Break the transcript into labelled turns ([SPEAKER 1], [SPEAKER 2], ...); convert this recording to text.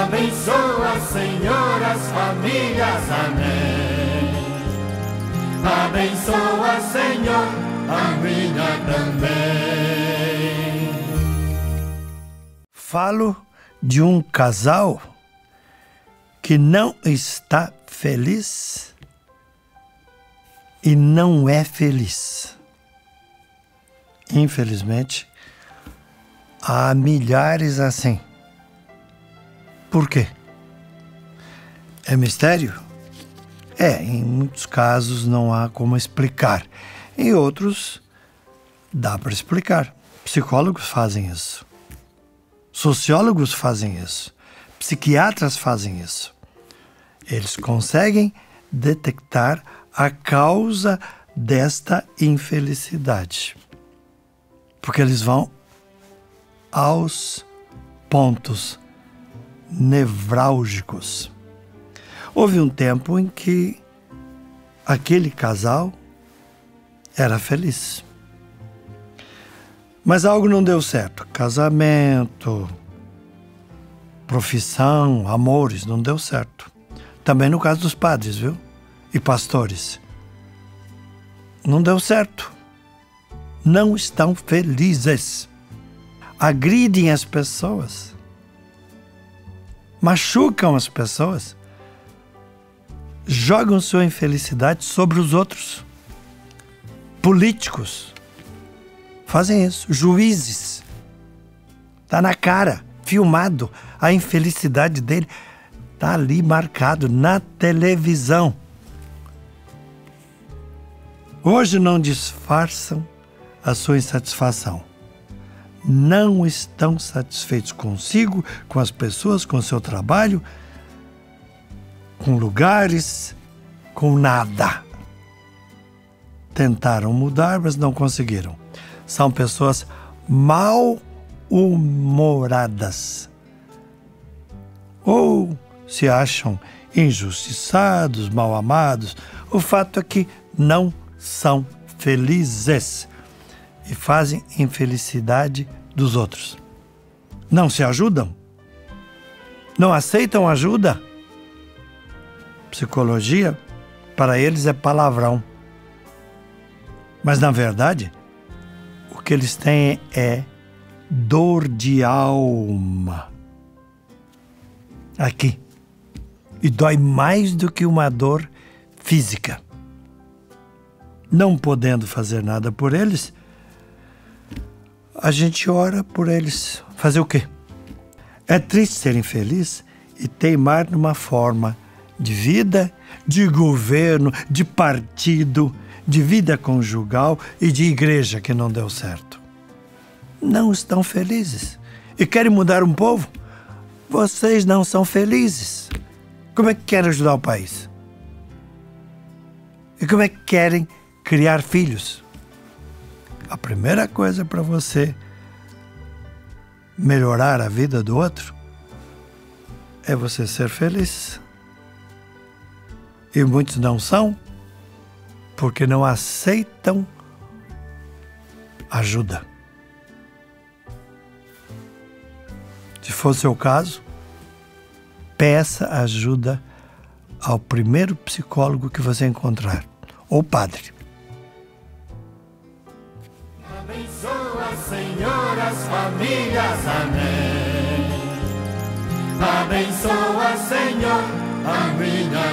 [SPEAKER 1] Abençoa, Senhor, as famílias, amém. Abençoa, Senhor, a minha também.
[SPEAKER 2] Falo de um casal que não está feliz e não é feliz. Infelizmente, há milhares assim. Por quê? É mistério? Em muitos casos não há como explicar. Em outros, dá para explicar. Psicólogos fazem isso. Sociólogos fazem isso. Psiquiatras fazem isso. Eles conseguem detectar a causa desta infelicidade. Porque eles vão aos pontos nevrálgicos. Houve um tempo em que aquele casal era feliz. Mas algo não deu certo. Casamento, profissão, amores, não deu certo. Também no caso dos padres, viu? E pastores. Não deu certo. Não estão felizes. Agridem as pessoas. Machucam as pessoas. Jogam sua infelicidade sobre os outros. Políticos fazem isso. Juízes. Está na cara, filmado. A infelicidade dele está ali marcado na televisão. Hoje não disfarçam a sua insatisfação. Não estão satisfeitos consigo, com as pessoas, com o seu trabalho, com lugares, com nada. Tentaram mudar, mas não conseguiram. São pessoas mal-humoradas. Ou se acham injustiçados, mal amados. O fato é que não são felizes e fazem infelicidade dos outros. Não se ajudam? Não aceitam ajuda? Psicologia, para eles, é palavrão. Mas, na verdade, o que eles têm é dor de alma. Aqui. E dói mais do que uma dor física. Não podendo fazer nada por eles, a gente ora por eles. Fazer o quê? É triste ser infeliz e teimar numa forma de vida, de governo, de partido, de vida conjugal e de igreja que não deu certo. Não estão felizes e querem mudar um povo? Vocês não são felizes. Como é que querem ajudar o país? E como é que querem criar filhos? A primeira coisa para você melhorar a vida do outro é você ser feliz. E muitos não são porque não aceitam ajuda. Se for o seu caso, peça ajuda ao primeiro psicólogo que você encontrar, ou padre.
[SPEAKER 1] Abençoa, Senhor, as famílias, amém. Abençoa, Senhor, a minha